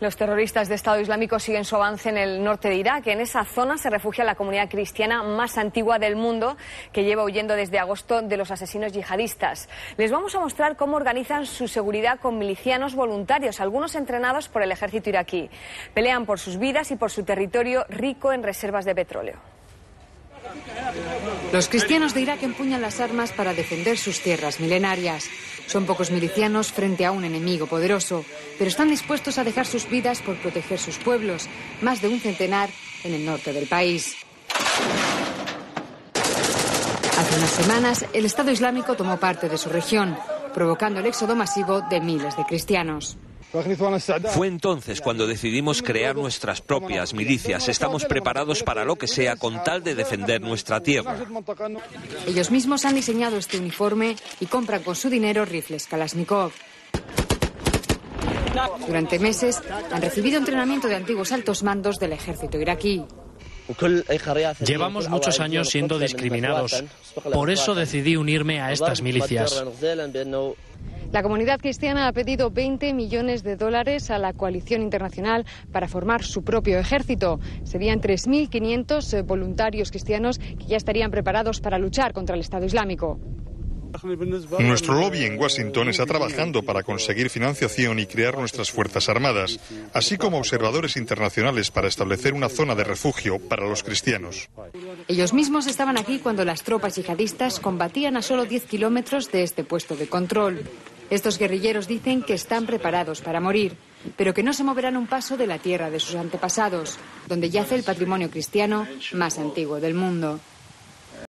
Los terroristas de Estado Islámico siguen su avance en el norte de Irak. En esa zona se refugia la comunidad cristiana más antigua del mundo, que lleva huyendo desde agosto de los asesinos yihadistas. Les vamos a mostrar cómo organizan su seguridad con milicianos voluntarios, algunos entrenados por el ejército iraquí. Pelean por sus vidas y por su territorio rico en reservas de petróleo. Los cristianos de Irak empuñan las armas para defender sus tierras milenarias. Son pocos milicianos frente a un enemigo poderoso, pero están dispuestos a dejar sus vidas por proteger sus pueblos, más de un centenar en el norte del país. Hace unas semanas, el Estado Islámico tomó parte de su región, provocando el éxodo masivo de miles de cristianos. Fue entonces cuando decidimos crear nuestras propias milicias. Estamos preparados para lo que sea con tal de defender nuestra tierra. Ellos mismos han diseñado este uniforme y compran con su dinero rifles Kalashnikov. Durante meses han recibido entrenamiento de antiguos altos mandos del ejército iraquí. Llevamos muchos años siendo discriminados. Por eso decidí unirme a estas milicias. La comunidad cristiana ha pedido $20 millones a la coalición internacional para formar su propio ejército. Serían 3.500 voluntarios cristianos que ya estarían preparados para luchar contra el Estado Islámico. Nuestro lobby en Washington está trabajando para conseguir financiación y crear nuestras fuerzas armadas, así como observadores internacionales para establecer una zona de refugio para los cristianos. Ellos mismos estaban aquí cuando las tropas yihadistas combatían a solo 10 kilómetros de este puesto de control. Estos guerrilleros dicen que están preparados para morir, pero que no se moverán un paso de la tierra de sus antepasados, donde yace el patrimonio cristiano más antiguo del mundo.